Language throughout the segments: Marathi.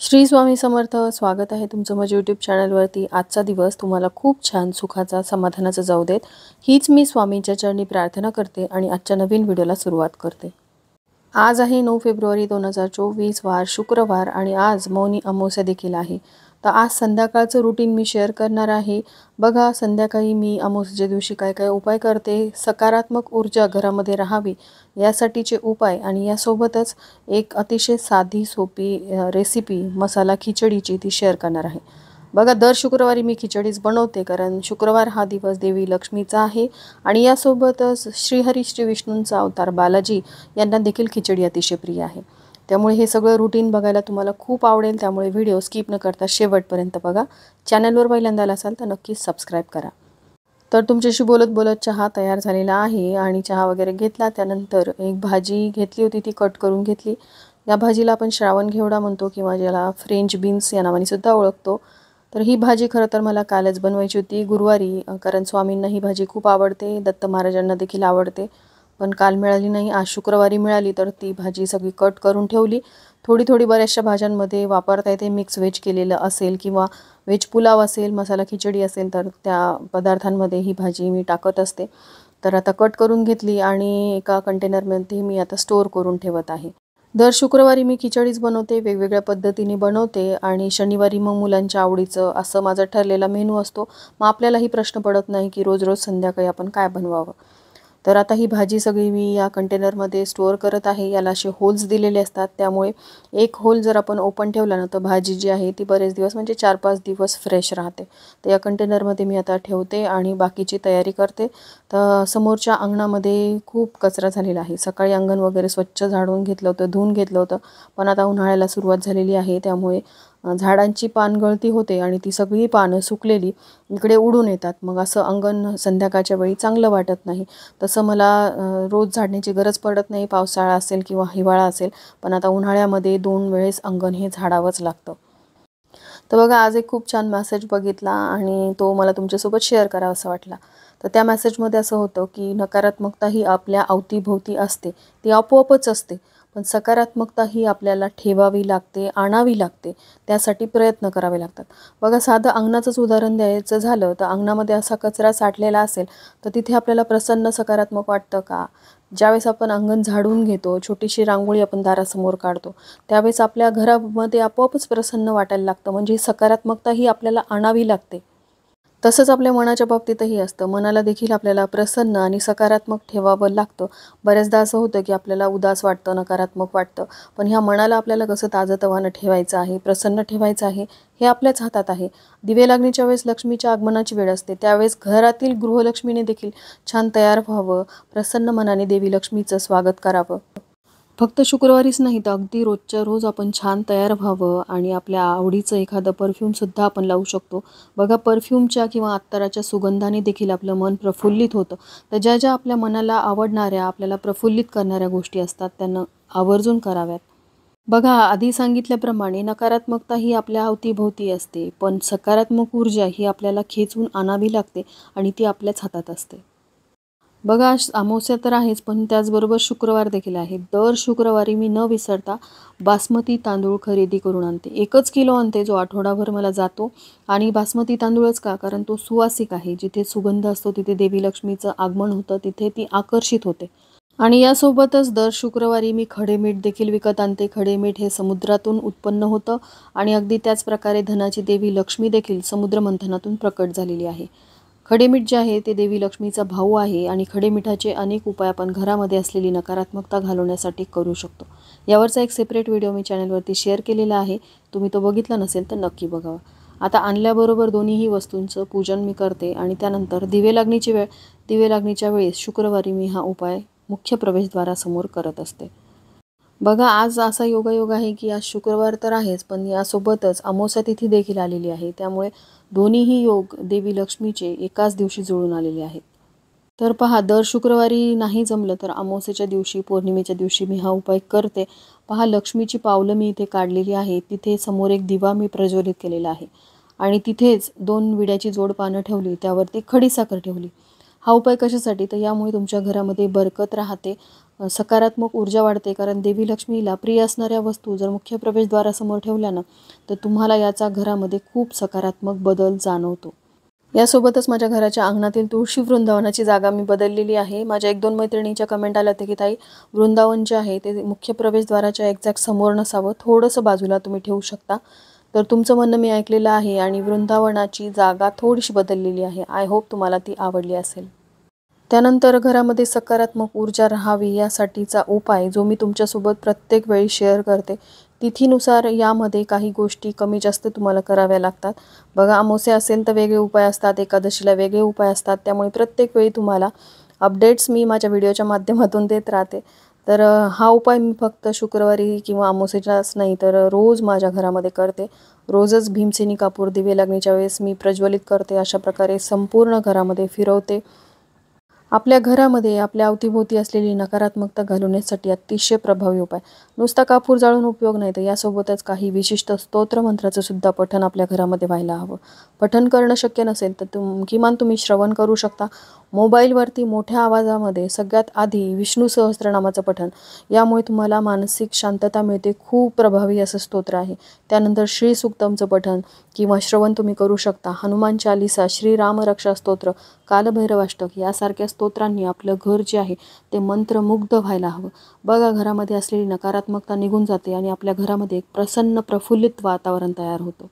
श्री स्वामी समर्थ. स्वागत आहे तुमचं माझ्या यूट्यूब चॅनलवरती. आजचा दिवस तुम्हाला खूप छान सुखाचा समाधानाचा जाऊ देत, हीच मी स्वामींच्या चरणी प्रार्थना करते आणि आजच्या नवीन व्हिडिओला सुरुवात करते. आज आहे 9 फेब्रुवारी 2024 वार शुक्रवार आणि आज मौनी अमावस्या देखील आहे. तर आज संध्याकाळचं रुटीन मी शेअर करणार आहे. बघा, संध्याकाळी मी अमावस्येच्या दिवशी काय काय उपाय करते, सकारात्मक ऊर्जा घरामध्ये राहावी यासाठीचे उपाय आणि यासोबतच एक अतिशय साधी सोपी रेसिपी मसाला खिचडीची ती शेअर करणार आहे. बघा, दर शुक्रवारी मी खिचडीच बनवते कारण शुक्रवार हा दिवस देवी लक्ष्मीचा आहे आणि यासोबतच श्रीहरी श्री विष्णूंचा अवतार बालाजी यांना देखील खिचडी अतिशय प्रिय आहे. त्यामुळे हे सगळं रुटीन बघायला तुम्हाला खूप आवडेल. त्यामुळे व्हिडिओ स्किप न करता शेवटपर्यंत बघा. चॅनलवर पहिल्यांदा असाल तर नक्कीच सबस्क्राईब करा. तर तुमच्याशी बोलत बोलत चहा तयार झालेला आहे आणि चहा वगैरे घेतला. त्यानंतर एक भाजी घेतली होती, ती कट करून घेतली. या भाजीला आपण श्रावण घेवडा म्हणतो किंवा ज्याला फ्रेंच बीन्स या नावाने सुद्धा ओळखतो. तर ही भाजी खरं तर मला कालच बनवायची होती गुरुवारी, कारण स्वामींना ही भाजी खूप आवडते, दत्त महाराजांना देखील आवडते. पण काल मिळाली नाही, आज शुक्रवारी मिळाली. तर ती भाजी सगळी कट करून ठेवली. थोडी थोडी बऱ्याचशा भाज्यांमध्ये वापरता येते. मिक्स व्हेज केलेलं असेल किंवा व्हेज पुलाव असेल, मसाला खिचडी असेल तर त्या पदार्थांमध्ये ही भाजी मी टाकत असते. तर आता कट करून घेतली आणि एका कंटेनरमध्ये मी आता स्टोअर करून ठेवत आहे. दर शुक्रवारी मी खिचडीच बनवते, वेगवेगळ्या पद्धतीने बनवते आणि शनिवारी मग मुलांच्या आवडीचं असं माझा ठरलेला मेनू असतो. मग आपल्यालाही प्रश्न पडत नाही की रोज रोज संध्याकाळी आपण काय बनवावं. तर आता ही भाजी सगळी मी या कंटेनरमध्ये स्टोअर करत आहे. याला असे होल्स दिलेले असतात, त्यामुळे एक होल जर आपण ओपन ठेवला ना तर भाजी जी आहे ती बरेच दिवस म्हणजे 4-5 दिवस फ्रेश राहते. तर या कंटेनरमध्ये मी आता ठेवते आणि बाकीची तयारी करते. तर समोरच्या अंगणामध्ये खूप कचरा झालेला आहे. सकाळी अंगण वगैरे स्वच्छ झाडून घेतलं होतं, धुवून घेतलं होतं. पण आता उन्हाळ्याला सुरुवात झालेली आहे, त्यामुळे झाडांची पानगळती होते आणि ती सगळी पानं सुकलेली इकडे उडून येतात. मग असं अंगण संध्याकाळच्या वेळी चांगलं वाटत नाही. तसं मला रोज झाडण्याची गरज पडत नाही, पावसाळा असेल किंवा हिवाळा असेल. पण आता उन्हाळ्यामध्ये 2 वेळेस अंगण हे झाडावंच लागतं. तर बघा, आज एक खूप छान मेसेज बघितला आणि तो मला तुमच्यासोबत शेअर करावा असं वाटला. तर त्या मेसेजमध्ये असं होतं की नकारात्मकता ही आपल्या अवतीभोवती असते, ती आपोआपच असते. पण सकारात्मकता ही आपल्याला ठेवावी लागते, आणावी लागते. त्यासाठी प्रयत्न करावे लागतात. बघा, साधं अंगणाचंच उदाहरण द्यायचं झालं तर अंगणामध्ये असा कचरा साठलेला असेल तर तिथे आपल्याला प्रसन्न सकारात्मक वाटतं का? ज्यावेळेस आपण अंगण झाडून घेतो, छोटीशी रांगोळी आपण दारासमोर काढतो, त्यावेळेस आपल्या घरामध्ये आपोआपच प्रसन्न वाटायला लागतं. म्हणजे सकारात्मकता ही आपल्याला आणावी लागते. तसंच आपल्या मनाच्या बाबतीतही असतं. मनाला देखील आपल्याला प्रसन्न आणि सकारात्मक ठेवावं लागतं. बऱ्याचदा असं होतं की आपल्याला उदास वाटतं, नकारात्मक वाटतं. पण ह्या मनाला आपल्याला कसं ताजंतवानं ठेवायचं आहे, प्रसन्न ठेवायचं आहे, हे आपल्याच हातात आहे. दिवे लागणीच्या वेळेस लक्ष्मीच्या आगमनाची वेळ असते. त्यावेळेस घरातील गृहलक्ष्मीने देखील छान तयार व्हावं, प्रसन्न मनाने देवी लक्ष्मीचं स्वागत करावं. फक्त शुक्रवारीच नाही तर अगदी रोजच्या रोज आपण छान तयार व्हावं आणि आपल्या आवडीचं एखादं परफ्यूमसुद्धा आपण लावू शकतो. बघा, परफ्यूमच्या किंवा अत्तराच्या सुगंधाने देखील आपलं मन प्रफुल्लित होतं. तर ज्या ज्या आपल्या मनाला आवडणाऱ्या, आपल्याला प्रफुल्लित करणाऱ्या गोष्टी असतात त्यांना आवर्जून कराव्यात. बघा, आधी सांगितल्याप्रमाणे नकारात्मकता ही आपल्या अवतीभोवती असते, पण सकारात्मक ऊर्जा ही आपल्याला खेचून आणावी लागते आणि ती आपल्याच हातात असते. बघा, अमावस्या तर आहेच, पण त्याचबरोबर शुक्रवार देखील आहे. दर शुक्रवारी मी न विसरता बासमती तांदूळ खरेदी करून आणते. 1 किलो आणते, जो आठवडाभर मला जातो. आणि बासमती तांदूळच का? कारण तो सुवासिक आहे. जिथे सुगंध असतो तिथे देवी लक्ष्मीचं आगमन होतं, तिथे ती आकर्षित होते. आणि यासोबतच दर शुक्रवारी मी खडे मीठ देखील विकत आणते. खडे मीठ हे समुद्रातून उत्पन्न होतं आणि अगदी त्याच प्रकारे धनाची देवी लक्ष्मी देखील समुद्रमंथनातून प्रकट झालेली आहे. खडेमीठ जे आहे ते देवी लक्ष्मीचा भाऊ आहे आणि खडेमिठाचे अनेक उपाय आपण घरामध्ये असलेली नकारात्मकता घालवण्यासाठी करू शकतो. यावरचा एक सेपरेट व्हिडिओ मी चॅनलवरती शेअर केलेला आहे. तुम्ही तो बघितला नसेल तर नक्की बघावा. आता आणल्याबरोबर दोन्हीही वस्तूंचं पूजन मी करते आणि त्यानंतर दिवे लागणीच्या वेळेस शुक्रवारी मी हा उपाय मुख्य प्रवेशद्वारासमोर करत असते. बघा, आज असा योगायोग आहे की आज शुक्रवार तर आहेच, पण यासोबतच अमावस्या तिथी देखील आलेली आहे. त्यामुळे दोन्हीही योग देवी लक्ष्मीचे एकाच दिवशी जुळून आलेले आहेत. तर पहा, दर शुक्रवारी नाही जमलं तर अमावस्येच्या दिवशी, पौर्णिमेच्या दिवशी मी हा उपाय करते. पहा, लक्ष्मीची पावलं मी इथे काढलेली आहे. तिथे समोर एक दिवा मी प्रज्वलित केलेला आहे आणि तिथेच 2 विड्याची जोड पानं ठेवली, त्यावरती खडीसाखर ठेवली. हा उपाय कशासाठी, तर यामुळे तुमच्या घरामध्ये बरकत राहते, सकारात्मक ऊर्जा वाढते. कारण देवी लक्ष्मीला प्रिय असणाऱ्या वस्तू जर मुख्य प्रवेशद्वारासमोर ठेवल्या ना, तर तुम्हाला याचा घरामध्ये खूप सकारात्मक बदल जाणवतो. यासोबतच माझ्या घराच्या अंगणातील तुळशी वृंदावनाची जागा मी बदललेली आहे. माझ्या 1-2 मैत्रिणीच्या कमेंट आल्या होत्या की ताई, वृंदावन जे आहे ते मुख्य प्रवेशद्वाराच्या एक्झॅक्ट समोर नसावं, थोडंसं बाजूला तुम्ही ठेवू शकता. तर तुमचं म्हणणं मी ऐकलेलं आहे आणि वृंदावनाची जागा थोडीशी बदललेली आहे. आय होप तुम्हाला ती आवडली असेल. त्यानंतर घरामध्ये सकारात्मक ऊर्जा राहावी यासाठीचा उपाय जो मी तुमच्यासोबत प्रत्येक वेळी शेअर करते. तिथीनुसार यामध्ये काही गोष्टी कमी जास्त तुम्हाला कराव्या लागतात. बघा, अमावस्या असेल तर वेगळे उपाय असतात, एकादशीला वेगळे उपाय असतात. त्यामुळे प्रत्येक वेळी तुम्हाला अपडेट्स मी माझ्या व्हिडिओच्या माध्यमातून देत राहते. तर हा उपाय मी फक्त शुक्रवारी किंवा अमावस्येलाच नाही तर रोज माझ्या घरामध्ये करते. रोजच भीमसेनी कापूर दिवे लागणीच्या वेळेस मी प्रज्वलित करते. अशा प्रकारे संपूर्ण घरामध्ये फिरवते. आपल्या घरामध्ये आपल्या अवतीभोवती असलेली नकारात्मकता घालवण्यासाठी अतिशय प्रभावी उपाय. नुसता कापूर जाळून उपयोग नाही, तर यासोबतच काही विशिष्ट स्तोत्र मंत्राचं सुद्धा पठण आपल्या घरामध्ये व्हायला हवं. पठण करणं शक्य नसेल तर किमान तुम्ही श्रवण करू शकता. मोबाईलवरती मोठ्या आवाजामध्ये सगळ्यात आधी विष्णू सहस्त्रनामाचं पठण. यामुळे तुम्हाला मानसिक शांतता मिळते. खूप प्रभावी असं स्तोत्र आहे. त्यानंतर श्री सूक्तमचं पठण किंवा श्रवण तुम्ही करू शकता. हनुमान चालिसा, श्रीराम रक्षा स्तोत्र, कालभैरवाष्टक यासारख्या स्तोत्रांनी आपलं घर जे आहे ते मंत्रमुग्ध व्हायला हवं. बघा, घरामध्ये असलेली नकारात्मकता निघून जाते आणि आपल्या घरामध्ये एक प्रसन्न प्रफुल्लित वातावरण तयार होतं.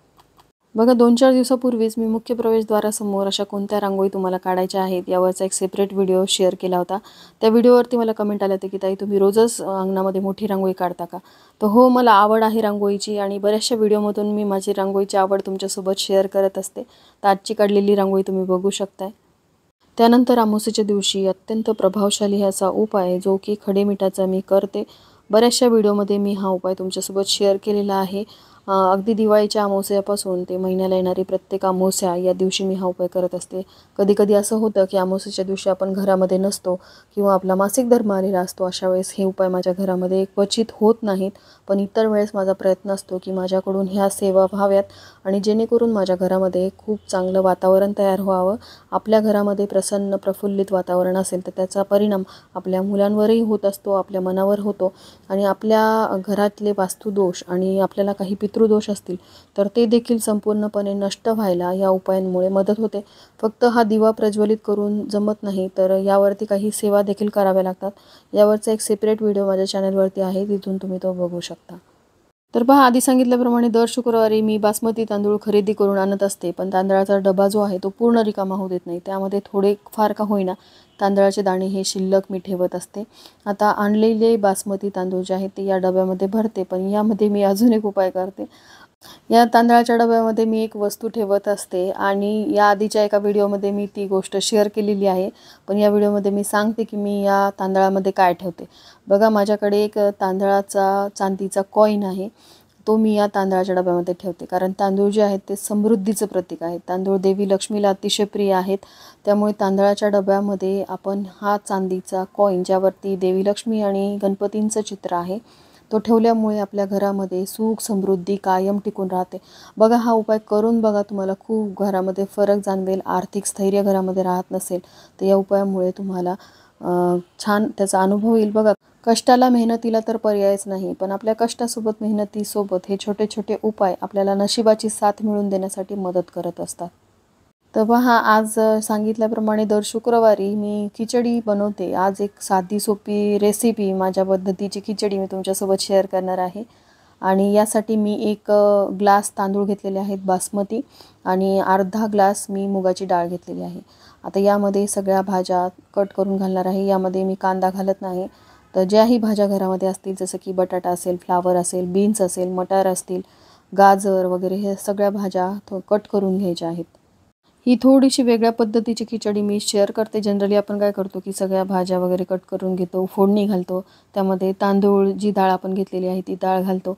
बघा, 2-4 दिवसापूर्वीच मी मुख्य प्रवेशद्वारासमोर अशा कोणत्या रांगोळी तुम्हाला काढायच्या आहेत यावरचा एक सेपरेट व्हिडिओ शेअर केला होता. त्या व्हिडिओवरती मला कमेंट आले होते की ताई, तुम्ही रोजच अंगणामध्ये मोठी रांगोळी काढता का? तर हो, मला आवड आहे रांगोळीची आणि बऱ्याचशा व्हिडिओमधून मी माझी रांगोळीची आवड तुमच्यासोबत शेअर करत असते. तर आजची काढलेली रांगोळी तुम्ही बघू शकताय. त्यानंतर अमावस्येच्या दिवशी अत्यंत प्रभावशाली असा उपाय जो की खडे मिठाचा मी करते. बऱ्याचशा व्हिडिओमध्ये मी हा उपाय तुमच्यासोबत शेअर केलेला आहे. अगदी दिवाळीच्या अमावस्यापासून ते महिन्याला येणारी प्रत्येक अमावस्या या दिवशी मी हा उपाय करत असते. कधी कधी असं होतं की अमावस्येच्या दिवशी आपण घरामध्ये नसतो किंवा आपला मासिक धर्म आलेला असतो. अशा वेळेस हे उपाय माझ्या घरामध्ये क्वचित होत नाहीत, पण इतर वेळेस माझा प्रयत्न असतो की माझ्याकडून ह्या सेवा व्हाव्यात आणि जेणेकरून माझ्या घरामध्ये खूप चांगलं वातावरण तयार व्हावं. आपल्या घरामध्ये प्रसन्न प्रफुल्लित वातावरण असेल तर त्याचा परिणाम आपल्या मुलांवरही होत असतो, आपल्या मनावर होतो आणि आपल्या घरातले वास्तुदोष आणि आपल्याला काही पितृदोष असतील तर ते देखील संपूर्णपणे नष्ट व्हायला या उपायांमुळे मदत होते. फक्त हा दिवा प्रज्वलित करून जमत नाही, तर यावरती काही सेवा देखील कराव्या लागतात. यावरचा एक सेपरेट व्हिडिओ माझ्या चॅनलवरती आहे, तिथून तुम्ही तो बघू शकता. तर पहा, आधी सांगितल्याप्रमाणे दर शुक्रवारी मी बासमती तांदूळ खरेदी करून आणत असते, पण तांदळाचा डबा जो आहे तो पूर्ण रिकामा होऊ देत नाही. त्यामध्ये थोडे फार का होईना तांदळाचे दाणे हे शिल्लक मी ठेवत असते. आता आणलेले बासमती तांदूळ जे आहेत ते या डब्यामध्ये भरते, पण यामध्ये मी अजून एक उपाय करते. या तांदळाच्या डब्यामध्ये मी एक वस्तू ठेवत असते आणि या आधीच्या एका व्हिडिओमध्ये मी ती गोष्ट शेअर केलेली आहे, पण या व्हिडिओमध्ये मी सांगते की मी या तांदळामध्ये काय ठेवते. बघा, माझ्याकडे एक तांदळाचा चांदीचा कॉईन आहे. तो मी या तांदळाच्या डब्यामध्ये ठेवते, कारण तांदूळ जे आहेत ते समृद्धीचं प्रतीक आहे. तांदूळ देवी लक्ष्मीला अतिशय प्रिय आहेत. त्यामुळे तांदळाच्या डब्यामध्ये आपण हा चांदीचा कॉईन, ज्यावरती देवी लक्ष्मी आणि गणपतींचं चित्र आहे, तो ठेवल्यामुळे आपल्या घरामध्ये सुख समृद्धी कायम टिकून राहते. बघा, हा उपाय करून बघा, तुम्हाला खूप घरामध्ये फरक जाणवेल. आर्थिक स्थैर्य घरामध्ये राहत नसेल तर या उपायामुळे तुम्हाला छान त्याचा अनुभव येईल. बघा, कष्टाला मेहनतीला तर पर्यायच नाही, पण आपल्या कष्टासोबत मेहनतीसोबत हे छोटे छोटे उपाय आपल्याला नशिबाची साथ मिळवून देण्यासाठी मदत करत असतात. तर पहा, आज सांगितल्याप्रमाणे दर शुक्रवारी मी खिचडी बनवते. आज एक साधी सोपी रेसिपी, माझ्या पद्धतीची खिचडी मी तुमच्यासोबत शेअर करणार आहे. आणि यासाठी मी 1 ग्लास तांदूळ घेतलेले आहेत बासमती आणि अर्धा ग्लास मी मुगाची डाळ घेतलेली आहे. आता यामध्ये सगळ्या भाज्या कट करून घालणार आहे. यामध्ये मी कांदा घालत नाही. तर ज्याही भाज्या घरामध्ये असतील, जसं की बटाटा असेल, फ्लावर असेल, बीन्स असेल, मटार असतील, गाजर वगैरे, हे सगळ्या भाज्या कट करून घ्यायच्या आहेत. ही थोडीशी वेगळ्या पद्धतीची खिचडी मी शेअर करते. जनरली आपण काय करतो की सगळ्या भाज्या वगैरे कट करून घेतो, फोडणी घालतो, त्यामध्ये तांदूळ जी डाळ आपण घेतलेली आहे ती डाळ घालतो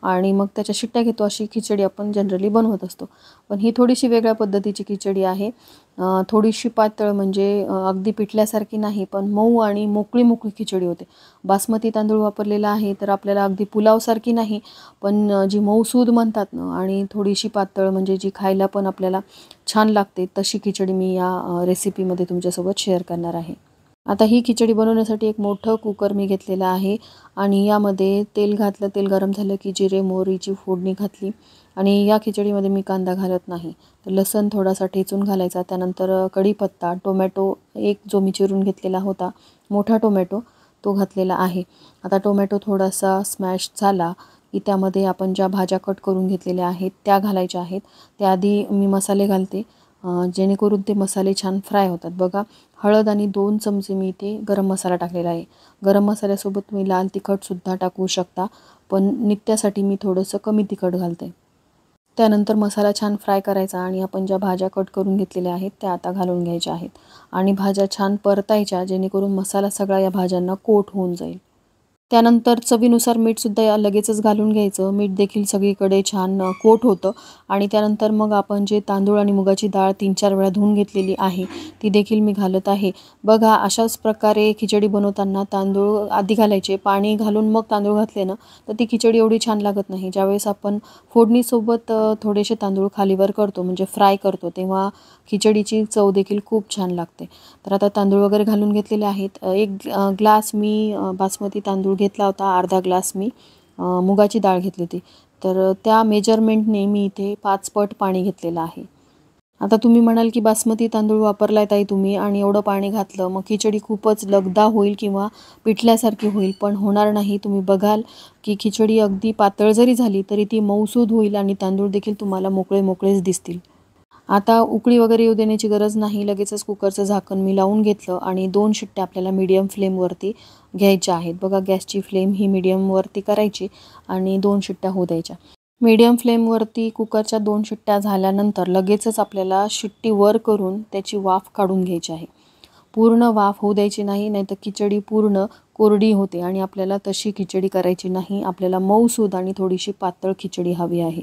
आणि मग त्याच्या शिट्ट्या घेतो, अशी खिचडी आपण जनरली बनवत असतो. पण ही थोडीशी वेगळ्या पद्धतीची खिचडी आहे. थोडीशी पातळ, म्हणजे अगदी पिठल्यासारखी नाही, पण मऊ आणि मोकळी मोकळी खिचडी होते. बासमती तांदूळ वापरलेला आहे, तर आपल्याला अगदी पुलावसारखी नाही, पण जी मऊसूद म्हणतात ना, आणि थोडीशी पातळ, म्हणजे जी खायला पण आपल्याला छान लागते, तशी खिचडी मी या रेसिपीमध्ये तुमच्यासोबत शेअर करणार आहे. आता ही खिचडी बनवण्यासाठी एक मोठं कुकर मी घेतलेला आहे आणि यामध्ये तेल घातलं. तेल गरम झालं की जिरे मोहरीची फोडणी घातली. आणि या खिचडीमध्ये मी कांदा घालत नाही, तर लसूण थोडासा ठेचून घालायचा. त्यानंतर कढीपत्ता, टोमॅटो एक जो मी चिरून घेतलेला होता, मोठा टोमॅटो, तो घातलेला आहे. आता टोमॅटो थोडासा स्मॅश झाला की त्यामध्ये आपण ज्या भाज्या कट करून घेतलेल्या आहेत त्या घालायच्या आहेत. त्याआधी मी मसाले घालते, जेणेकरून ते मसाले छान फ्राय होतात. बघा, हळद आणि 2 चमचे मी इथे गरम मसाला टाकलेला आहे. गरम मसाल्यासोबत तुम्ही लाल तिखटसुद्धा टाकू शकता, पण नित्यासाठी मी थोडंसं कमी तिखट घालते. त्यानंतर मसाला छान फ्राय करायचा आणि आपण ज्या भाज्या कट करून घेतलेल्या आहेत त्या आता घालून घ्यायच्या आहेत आणि भाज्या छान परतायच्या, जेणेकरून मसाला सगळा या भाज्यांना कोट होऊन जाईल. त्यानंतर चवीनुसार मीठसुद्धा या लगेचच घालून घ्यायचं. मीठ देखील सगळीकडे छान कोट होतं. आणि त्यानंतर मग आपण जे तांदूळ आणि मुगाची डाळ 3-4 वेळा धुवून घेतलेली आहे ती देखील मी घालत आहे. बघा, अशाच प्रकारे खिचडी बनवताना तांदूळ आधी घालायचे, पाणी घालून मग तांदूळ घातले ना तर ती खिचडी एवढी छान लागत नाही. ज्यावेळेस आपण फोडणीसोबत थोडेसे तांदूळ खालीवर करतो, म्हणजे फ्राय करतो, तेव्हा खिचडीची चव देखील खूप छान लागते. तर आता तांदूळ वगैरे घालून घेतलेले आहेत. एक ग्लास मी बासमती तांदूळ घेतला होता, अर्धा ग्लास मी मुगाची डाळ घेतली होती. तर त्या मेजरमेंटने मी इथे 5 पट पाणी घेतलेलं आहे. आता तुम्ही म्हणाल की बासमती तांदूळ वापरलाय ताई तुम्ही आणि एवढं पाणी घातलं, मग खिचडी खूपच लगदा होईल किंवा पिठल्यासारखी होईल. पण होणार नाही. तुम्ही बघाल की खिचडी अगदी पातळ जरी झाली तरी ती मऊसूद होईल आणि तांदूळ देखील तुम्हाला मोकळे मोकळेच दिसतील. आता उकळी वगैरे येऊ देण्याची गरज नाही. लगेचच कुकरचं झाकण मी लावून घेतलं आणि 2 शिट्ट्या आपल्याला मीडियम फ्लेमवरती घ्यायच्या आहेत. बघा, गॅसची फ्लेम ही मीडियमवरती करायची आणि 2 शिट्ट्या होऊ द्यायच्या. मीडियम फ्लेमवरती कुकरच्या 2 शिट्ट्या झाल्यानंतर लगेचच आपल्याला शिट्टी वर करून त्याची वाफ काढून घ्यायची आहे. पूर्ण वाफ होऊ द्यायची नाही, नाहीतर खिचडी पूर्ण कोरडी होते आणि आपल्याला तशी खिचडी करायची नाही. आपल्याला मऊसूद आणि थोडीशी पातळ खिचडी हवी आहे.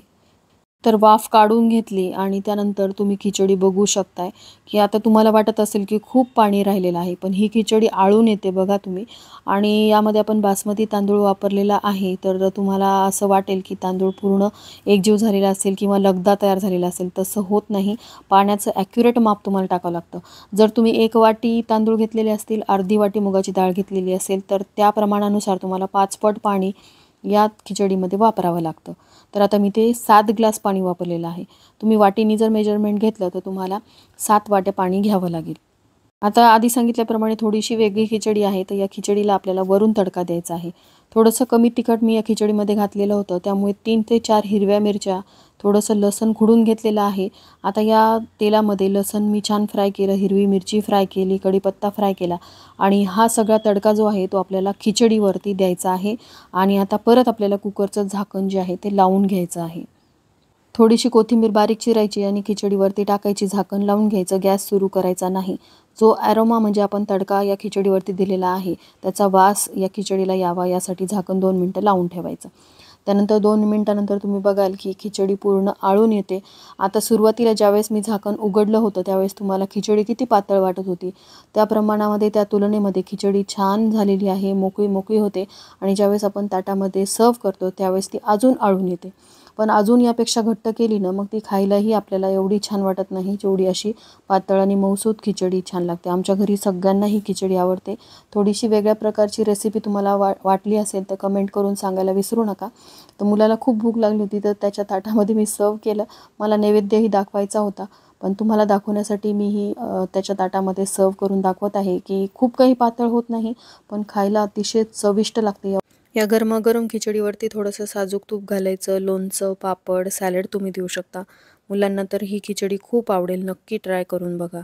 तर वाफ काढून घेतली आणि त्यानंतर तुम्ही खिचडी बघू शकताय की आता तुम्हाला वाटत असेल की खूप पाणी राहिलेलं आहे, पण ही खिचडी आळून येते बघा तुम्ही. आणि यामध्ये आपण बासमती तांदूळ वापरलेला आहे, तर तुम्हाला असं वाटेल की तांदूळ पूर्ण एकजीव झालेला असेल किंवा लगदा तयार झालेला असेल. तसं होत नाही. पाण्याचं ॲक्युरेट माप तुम्हाला टाकावं लागतं. जर तुम्ही 1 वाटी तांदूळ घेतलेले असतील, अर्धी वाटी मुगाची डाळ घेतलेली असेल, तर त्या प्रमाणानुसार तुम्हाला 5 पट पाणी या खिचडीमध्ये वापरावं लागतं. तर आता मी ते 7 ग्लास पाणी वापरलेलं आहे. तुम्ही वाटीनी जर मेजरमेंट घेतलं तर तुम्हाला 7 वाट्या पाणी घ्यावं लागेल. आता आधी सांगितल्याप्रमाणे थोडीशी वेगळी खिचडी आहे, तर या खिचडीला आपल्याला वरून तडका द्यायचा आहे. थोडंसं कमी तिखट मी या खिचडीमध्ये घातलेलं होतं, त्यामुळे 3 ते 4 हिरव्या मिरच्या, थोडंसं लसूण खुडून घेतलेलं आहे. आता या तेलामध्ये लसूण मी छान फ्राय केलं, हिरवी मिरची फ्राय केली, कढीपत्ता फ्राय केला आणि हा सगळा तडका जो आहे तो आपल्याला खिचडीवरती द्यायचा आहे. आणि आता परत आपल्याला कुकरचं झाकण जे आहे ते लावून घ्यायचं आहे. थोडीशी कोथिंबीर बारीक चिरायची आणि खिचडीवरती टाकायची, झाकण लावून घ्यायचं, गॅस सुरू करायचा नाही. जो ॲरोमा, म्हणजे आपण तडका या खिचडीवरती दिलेला आहे, त्याचा वास या खिचडीला यावा यासाठी झाकण 2 मिनटं लावून ठेवायचं. त्यानंतर 2 मिनटानंतर तुम्ही बघाल की खिचडी पूर्ण आळून येते. आता सुरुवातीला ज्यावेळेस मी झाकण उघडलं होतं त्यावेळेस तुम्हाला खिचडी किती पातळ वाटत होती, त्या प्रमाणामध्ये, त्या तुलनेमध्ये खिचडी छान झालेली आहे, मोकळी मोकळी होते. आणि ज्यावेळेस आपण ताटामध्ये सर्व करतो त्यावेळेस ती अजून आळून येते. पण अजून यापेक्षा घट्ट केली ना मग ती खायलाही आपल्याला एवढी छान वाटत नाही, जेवढी अशी पातळ आणि मऊसूद खिचडी छान लागते. आमच्या घरी सगळ्यांना ही खिचडी आवडते. थोडीशी वेगळ्या प्रकारची रेसिपी तुम्हाला वाटली असेल तर कमेंट करून सांगायला विसरू नका. तर मुलाला खूप भूक लागली होती, तर त्याच्या ताटामध्ये मी सर्व केलं. मला नैवेद्यही दाखवायचा होता, पण तुम्हाला दाखवण्यासाठी मी ही त्याच्या ताटामध्ये सर्व करून दाखवत आहे की खूप काही पातळ होत नाही, पण खायला अतिशय चविष्ट लागते. या गरमागरम खिचडीवरती थोडंसं साजूक तूप घालायचं, लोणचं, पापड, सॅलड तुम्ही देऊ शकता. मुलांना तर ही खिचडी खूप आवडेल. नक्की ट्राय करून बघा.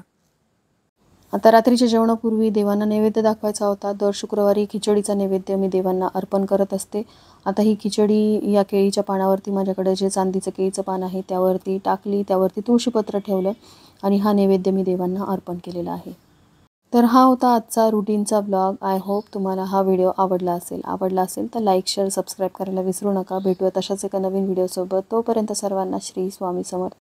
आता रात्रीच्या जेवणापूर्वी देवांना नैवेद्य दाखवायचा होता. दर शुक्रवारी खिचडीचा नैवेद्य मी देवांना अर्पण करत असते. आता ही खिचडी या केळीच्या पानावरती, माझ्याकडे जे चांदीचं केळीचं पान आहे त्यावरती टाकली, त्यावरती तुळशीपत्र ठेवलं आणि हा नैवेद्य मी देवांना अर्पण केलेला आहे. तर हा होता आजचा रुटीनचा ब्लॉग. आय होप तुम्हाला हा व्हिडिओ आवडला असेल तर लाईक शेअर सबस्क्राईब करायला विसरू नका. भेटूया तशाच एका नवीन व्हिडिओसोबत. तोपर्यंत सर्वांना श्री स्वामी समर्थ.